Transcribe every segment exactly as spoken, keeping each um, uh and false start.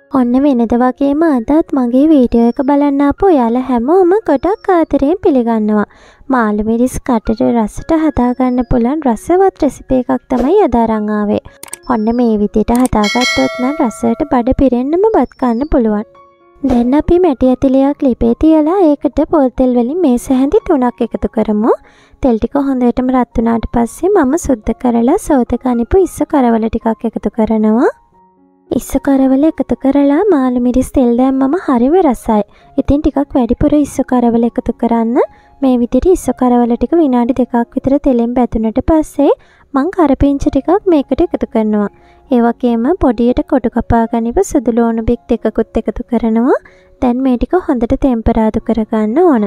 ඔන්න වෙනද වගේම අදත් මගේ වීඩියෝ එක බලන්න ආපු ඔයාලා හැමෝම ගොඩක් ආදරයෙන් පිළිගන්නවා. මාළු මිරිස් කටට රසට හදාගන්න පුළුවන් රසවත් රෙසිපි එකක් තමයි අද අරන් ආවේ. ඔන්න මේ විදිහට හදාගත්තොත් නම් රසයට බඩ පිරෙන්නම බත් කන්න පුළුවන්. දැන් අපි මැටි ඇතිලියක් ලිපේ තියලා ඒකට පොල් තෙල් වලින් මේස හැඳි තුනක් එකතු කරමු. තෙල් ටික හොඳටම රත් වුණාට පස්සේ මම සුද්ධ කරලා සෝත කනිපු ඉස්ස කරවල ටිකක් එකතු කරනවා. ඉස්ස කරවල එකතු කරලා මාළු මිරිස් තෙල් දැම්මම හරිම රසයි. ඉතින් ටිකක් වැඩිපුර ඉස්ස කරවල එකතු කරන්න. මේ විදිහට ඉස්ස කරවල ටික විනාඩි දෙකක් විතර තෙලෙන් බැදුනට පස්සේ මං කරපිංච ටිකක් මේකට එකතු කරනවා. ඒ වගේම පොඩියට කොටු කපා ගනිව සුදු ලුණු බික් දෙකකුත් එකතු කරනවා. දැන් මේ ටික හොඳට ටෙම්පරාදු කරගන්න ඕන.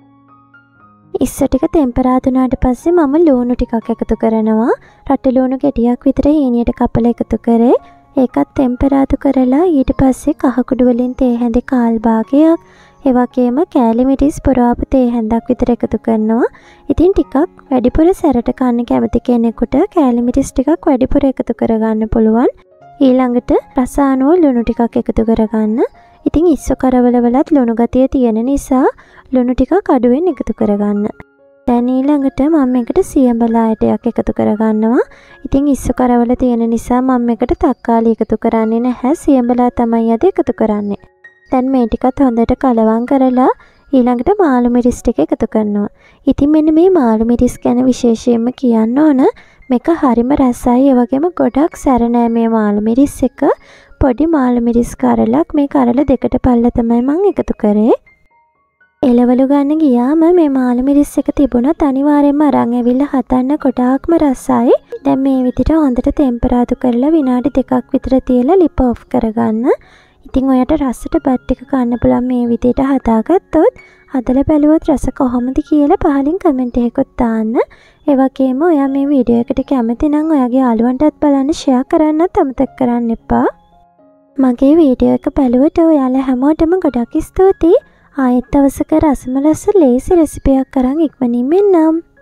ඉස්ස ටික ටෙම්පරාදු වුණාට පස්සේ මම ලුණු ටිකක් එකතු කරනවා. රට ලුණු ගෙඩියක් විතර හීනියට කපලා එකතු කරේ. ඒකත් ටෙම්පරාදු කරලා ඊට පස්සේ කහ කුඩු වලින් තේ හැඳි කාල් භාගයක් ඒ වගේම කෑලි මිරිස් පුරාපු තේ හැඳක් විතර එකතු කරනවා. ඉතින් ටිකක් වැඩිපුර සැරට කන්න කැමති කෙනෙකුට කෑලි මිරිස් ටිකක් වැඩිපුර එකතු කරගන්න පුළුවන්. ඊළඟට රස අනුව ලුණු ටිකක් එකතු කරගන්න. ඉතින් ඉස්ස කරවල වලත් ලුණු ගතිය තියෙන නිසා ලුණු ටිකක් අඩුවෙන් එකතු කරගන්න. දැන් ඊළඟට මම මේකට සියඹලා ඇටයක් එකතු කරගන්නවා. ඉතින් ඉස්ස කරවල තියෙන නිසා මම මේකට තක්කාලි එකතු කරන්නේ නැහැ. සියඹලා තමයි අද එකතු කරන්නේ. දැන් මේ ටිකත් හොඳට කලවම් කරලා ඊළඟට මාළු මිරිස් ටික එකතු කරනවා. ඉතින් මෙන්න මේ මාළු මිරිස් ගැන විශේෂයෙන්ම කියන්න ඕන මේක හරිම රසයි. ඒ වගේම ගොඩක් සැර නෑ මේ මාළු මිරිස් එක. පොඩි මාළු මිරිස් කරලක් මේ කරල දෙකට පල්ල තමයි මම එකතු කරේ. එලවලු ගන්න ගියාම මේ මාළු මිරිස් එක තිබුණත් අනිවාර්යයෙන්ම අරන් ඇවිල්ලා හදන්න ගොඩාක්ම රසයි. දැන් මේ විදිහට හොඳට ටෙම්පරාදු කරලා විනාඩි දෙකක් විතර තියලා ලිප ඔෆ් කරගන්න. ඉතින් ඔයාට රසට බත් ටික කන්න පුළුවන් මේ විදිහට හදාගත්තොත් හදලා බැලුවොත් රස කොහොමද කියලා පහලින් කමෙන්ට් එකකුත් දාන්න. ඒ වගේම ඔයා මේ වීඩියෝ එකට කැමති නම් ඔයාගේ යාළුවන්ටත් බලන්න ෂෙයා කරන්නත් අමතක කරන්න එපා. මගේ වීඩියෝ එක බැලුවට ඔයාලා හැමෝටම ගොඩක් ස්තුතියි. ආයෙත් දවසක රසම රස ලේසි රෙසිපියක් අරන් ඉක්මනින් මෙන්නම්.